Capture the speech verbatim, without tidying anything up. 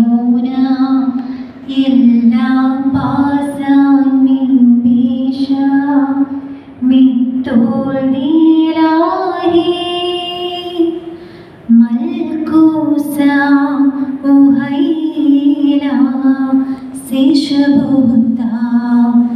يمونا إلا باسا من بيشا من طول ديلاهي ملكوسا وهيلا سيشبوتا